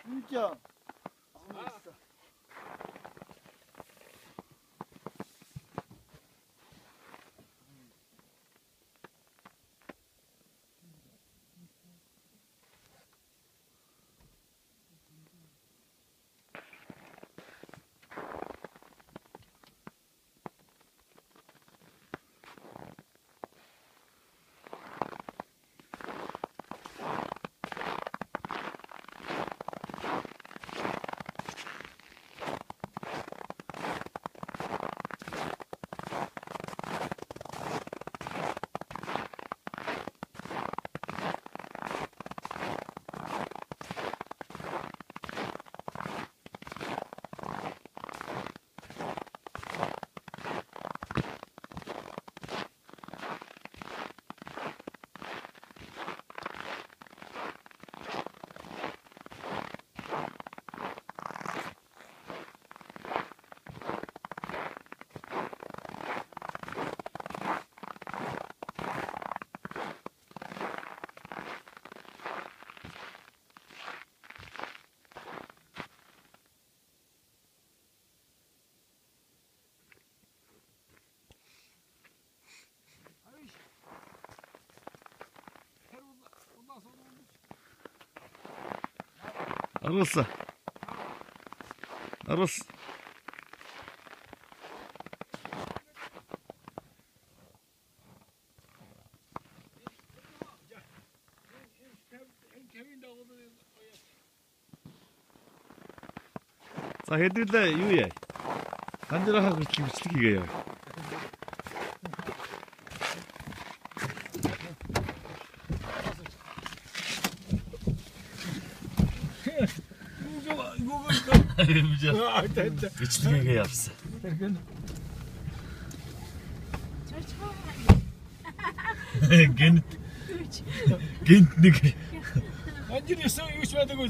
진짜. 아. 알았어. 알았어. 자, 해들다 유예. 간절하고 김치기가요. 이거 김치기가 없어. 겐 완전히 써 이거 줘야 되고.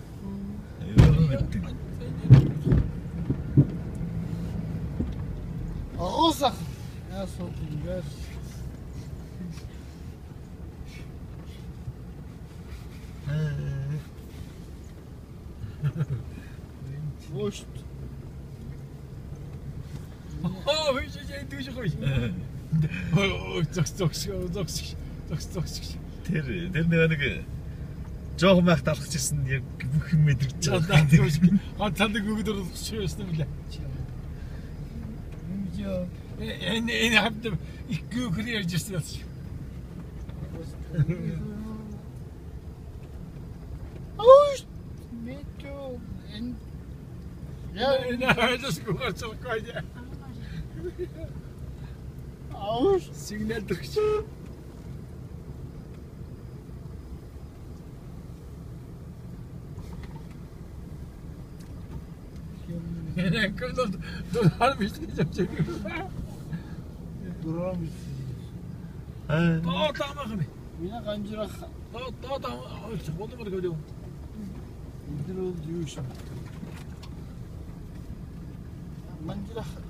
어서. 야, 소리가. Boş. 왜 이제 드시고 있어? зогсож. Тэр нэг жоох мах талах гэсэн яг бүх юм мэдэрч байгаа. Ганцхан өгд өрсөж байна. Энэ хавд их гүхэр ярьж ирсэн. Ой, метро. Я энэ хайлс гүхэрч байгаа. Ау, сигнал дөрч. Энэ кодод дөрөв бичиж байгаа. дурамис. таамах юм. Меня канжирах. Болмор гэдэг. Идрол юуш. Манжирах